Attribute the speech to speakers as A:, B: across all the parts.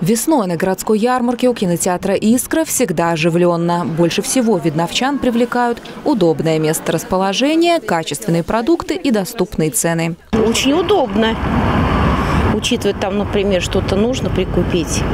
A: Весной на городской ярмарке у кинотеатра «Искра» всегда оживленно. Больше всего видновчан привлекают удобное месторасположение, качественные продукты и доступные цены.
B: Очень удобно, учитывая там, например, что-то нужно прикупить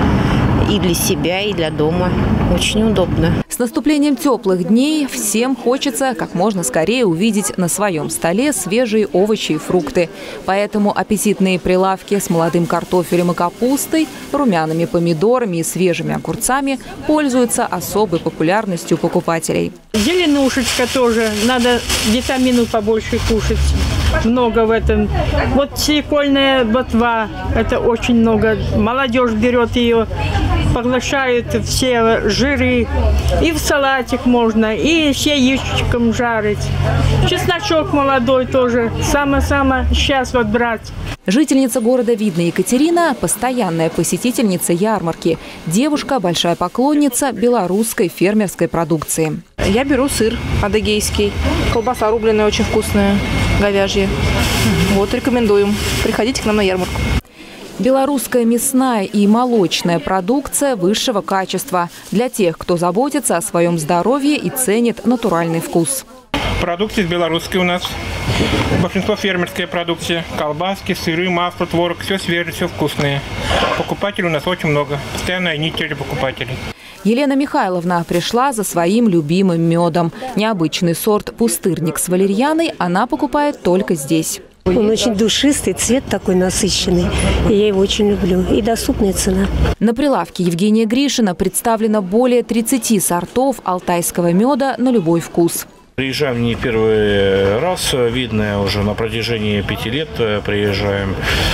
B: и для себя, и для дома. Очень удобно.
A: С наступлением теплых дней всем хочется как можно скорее увидеть на своем столе свежие овощи и фрукты. Поэтому аппетитные прилавки с молодым картофелем и капустой, румяными помидорами и свежими огурцами пользуются особой популярностью покупателей.
C: Зеленушечка тоже. Надо витаминов побольше кушать. Много в этом. Вот свекольная ботва. Это очень много. Молодежь берет ее, поглощает все жиры. И в салатик можно, и с яичком жарить. Чесночок молодой тоже. Самое-самое сейчас вот брать.
A: Жительница города Видное Екатерина – постоянная посетительница ярмарки. Девушка – большая поклонница белорусской фермерской продукции.
D: Я беру сыр адыгейский. Колбаса рубленая очень вкусная, говяжья. Вот, рекомендуем. Приходите к нам на ярмарку.
A: Белорусская мясная и молочная продукция высшего качества для тех, кто заботится о своем здоровье и ценит натуральный вкус.
E: Продукция белорусская у нас. Большинство фермерская продукция. Колбаски, сыры, масло, творог. Все свежее, все вкусное. Покупателей у нас очень много. Постоянно неделя покупателей.
A: Елена Михайловна пришла за своим любимым медом. Необычный сорт «Пустырник» с валерьяной она покупает только здесь.
F: Он очень душистый, цвет такой насыщенный. И я его очень люблю. И доступная цена.
A: На прилавке Евгения Гришина представлено более 30 сортов алтайского меда на любой вкус.
G: Приезжаем не первый раз, Видное уже на протяжении 5 лет приезжаем.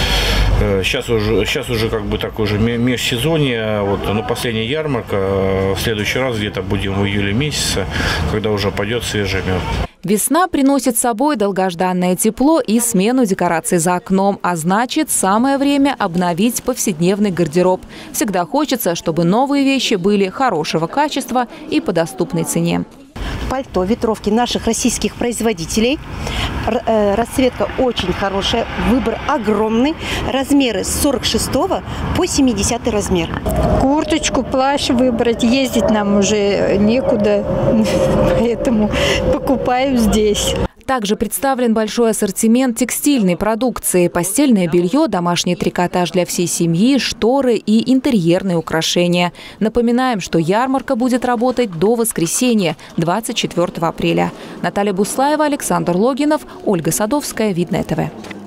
G: Сейчас уже как бы так уже межсезонье, вот, но последняя ярмарка, в следующий раз где-то будем в июле месяце, когда уже пойдет свежий мед.
A: Весна приносит с собой долгожданное тепло и смену декораций за окном, а значит, самое время обновить повседневный гардероб. Всегда хочется, чтобы новые вещи были хорошего качества и по доступной цене.
H: Пальто, ветровки наших российских производителей. Расцветка очень хорошая, выбор огромный. Размеры с 46 по 70 размер.
I: Курточку, плащ выбрать, ездить нам уже некуда, поэтому покупаем здесь.
A: Также представлен большой ассортимент текстильной продукции, постельное белье, домашний трикотаж для всей семьи, шторы и интерьерные украшения. Напоминаем, что ярмарка будет работать до воскресенья, 24 апреля. Наталья Буслаева, Александр Логинов, Ольга Садовская, Видное ТВ.